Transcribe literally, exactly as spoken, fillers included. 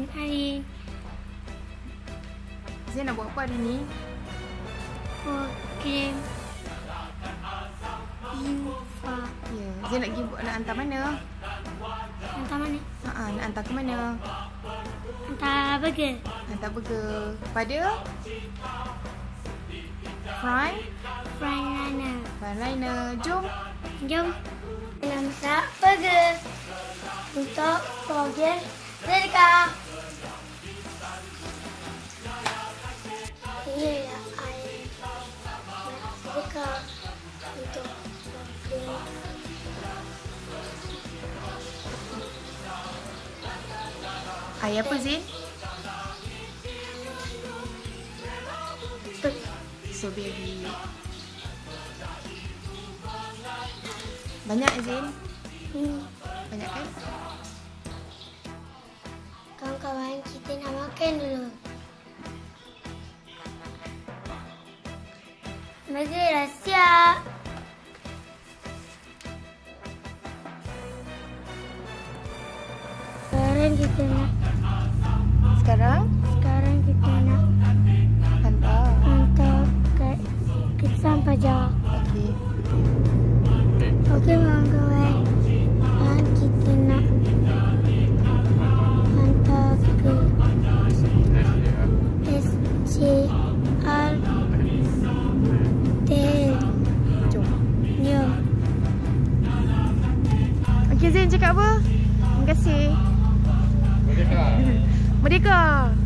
hari. Zain nak buat apa hari ni? Program Yufa. Ya, Zain nak pergi buat, nak hantar mana? Hantar mana? Ha, nak hantar ke mana? Hantar burger. Hantar burger pada Fry Frontliner. Frontliner. Jom. Jom kita masak burger untuk program Zedika. Ini adalah air Zedika untuk program. Air apa, Zain? Strawberry. Banyak, Zain? Hmm. Banyak kan? Kawan-kawan, kita nak makan dulu. Burger dah siap. Sekarang kita nak Sekarang? Sekarang kita nak Hantar. hantar ke Kesan Pajar. Okey. Okey kawan-kawan, dan kita nak hantar ke S C R Tel. Jom. Jom. Okey, Zain cakap apa? Terima kasih. Merdeka. Merdeka.